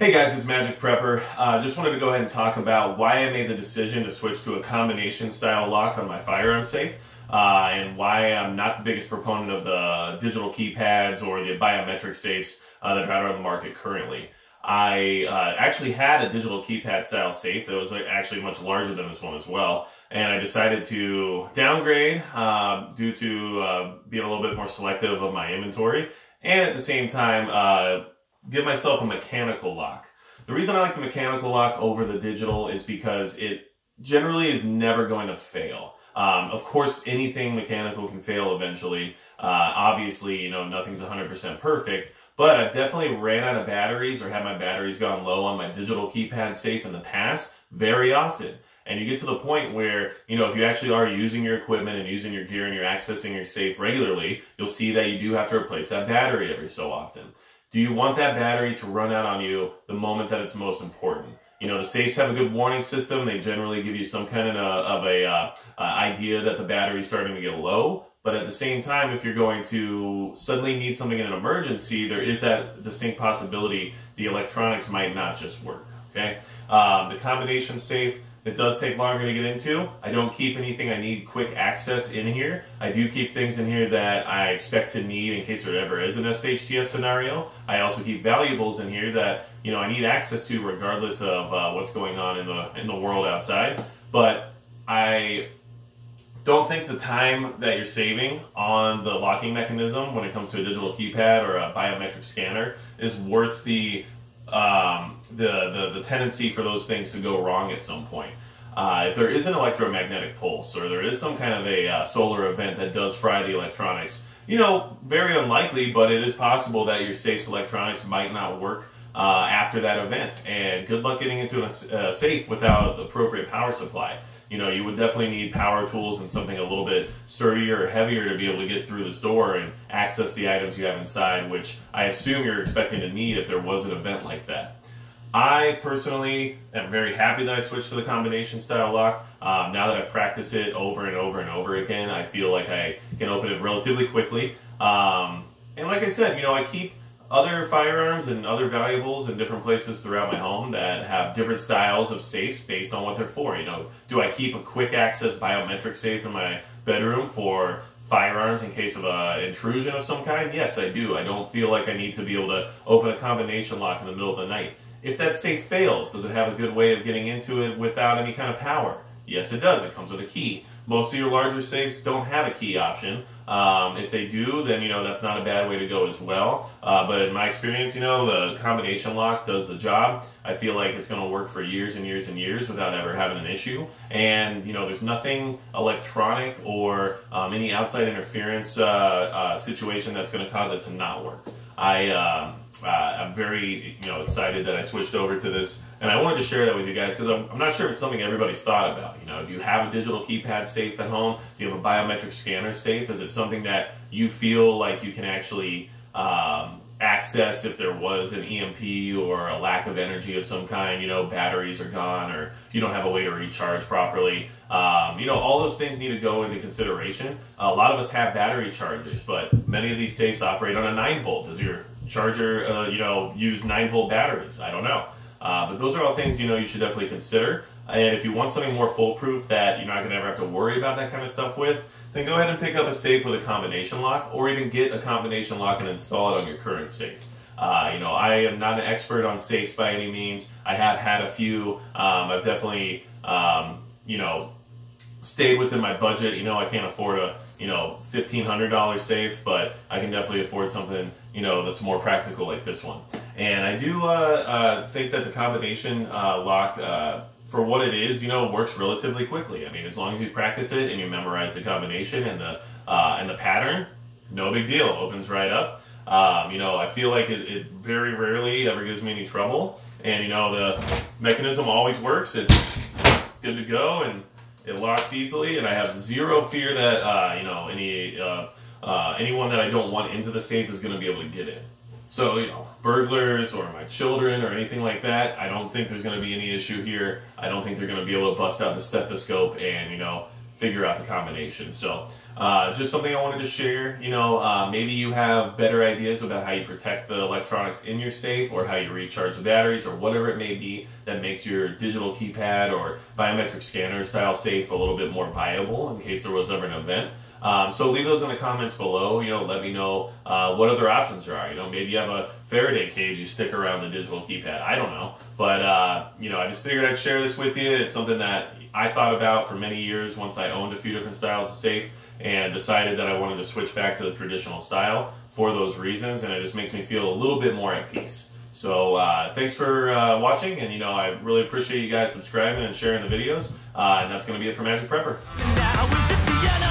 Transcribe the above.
Hey guys, it's Magic Prepper. Just wanted to go ahead and talk about why I made the decision to switch to a combination style lock on my firearm safe, and why I'm not the biggest proponent of the digital keypads or the biometric safes that are out on the market currently. I actually had a digital keypad style safe that was actually much larger than this one as well, and I decided to downgrade due to being a little bit more selective of my inventory, and at the same time give myself a mechanical lock. The reason I like the mechanical lock over the digital is because it generally is never going to fail. Of course, anything mechanical can fail eventually. Obviously, nothing's 100% perfect, but I've definitely ran out of batteries or had my batteries gone low on my digital keypad safe in the past very often. And you get to the point where, if you actually are using your equipment and using your gear and you're accessing your safe regularly, you'll see that you do have to replace that battery every so often. Do you want that battery to run out on you the moment that it's most important? The safes have a good warning system. They generally give you some kind of idea that the battery's starting to get low. But at the same time, if you're going to suddenly need something in an emergency, there is that distinct possibility the electronics might not just work, okay? The combination safe, it does take longer to get into. I don't keep anything I need quick access in here. I do keep things in here that I expect to need in case there ever is an SHTF scenario. I also keep valuables in here that I need access to regardless of what's going on in the world outside. But I don't think the time that you're saving on the locking mechanism when it comes to a digital keypad or a biometric scanner is worth the tendency for those things to go wrong at some point. If there is an electromagnetic pulse or there is some kind of a solar event that does fry the electronics, very unlikely, but it is possible that your safe's electronics might not work after that event. And good luck getting into a safe without the appropriate power supply. You would definitely need power tools and something a little bit sturdier or heavier to be able to get through this door and access the items you have inside, which I assume you're expecting to need if there was an event like that. I personally am very happy that I switched to the combination style lock. Now that I've practiced it over and over and over again, I feel like I can open it relatively quickly. And like I said, I keep other firearms and other valuables in different places throughout my home that have different styles of safes based on what they're for. Do I keep a quick access biometric safe in my bedroom for firearms in case of an intrusion of some kind? Yes, I do. I don't feel like I need to be able to open a combination lock in the middle of the night. If that safe fails, does it have a good way of getting into it without any kind of power? Yes, it does. It comes with a key. Most of your larger safes don't have a key option. If they do, then that's not a bad way to go as well. But in my experience, the combination lock does the job. I feel like it's going to work for years and years and years without ever having an issue. And there's nothing electronic or any outside interference situation that's going to cause it to not work. I'm very excited that I switched over to this, and I wanted to share that with you guys because I'm not sure if it's something everybody's thought about. Do you have a digital keypad safe at home? Do you have a biometric scanner safe? Is it something that you feel like you can actually access if there was an EMP or a lack of energy of some kind? Batteries are gone, or you don't have a way to recharge properly. All those things need to go into consideration. A lot of us have battery chargers, but many of these safes operate on a 9-volt. Does your charger, use 9-volt batteries? I don't know. But those are all things, you should definitely consider. And if you want something more foolproof that you're not going to ever have to worry about that kind of stuff with, then go ahead and pick up a safe with a combination lock, or even get a combination lock and install it on your current safe. I am not an expert on safes by any means. I have had a few. I've definitely, stayed within my budget. I can't afford a, $1,500 safe, but I can definitely afford something, that's more practical like this one. And I do think that the combination lock, for what it is, works relatively quickly. I mean, as long as you practice it and you memorize the combination and the pattern, no big deal. Opens right up. I feel like it very rarely ever gives me any trouble. And, the mechanism always works. It's good to go, and it locks easily. And I have zero fear that, anyone that I don't want into the safe is going to be able to get in. So, burglars or my children or anything like that, I don't think there's going to be any issue here. I don't think they're going to be able to bust out the stethoscope and, figure out the combination. So just something I wanted to share. You know, maybe you have better ideas about how you protect the electronics in your safe, or how you recharge the batteries, or whatever it may be that makes your digital keypad or biometric scanner style safe a little bit more viable in case there was ever an event. So leave those in the comments below. You know, let me know what other options there are. You know, maybe you have a Faraday cage you stick around the digital keypad. I don't know. But, you know, I just figured I'd share this with you. It's something that I thought about for many years once I owned a few different styles of safe and decided that I wanted to switch back to the traditional style for those reasons. And it just makes me feel a little bit more at peace. So thanks for watching. And, you know, I really appreciate you guys subscribing and sharing the videos. And that's going to be it for Magic Prepper.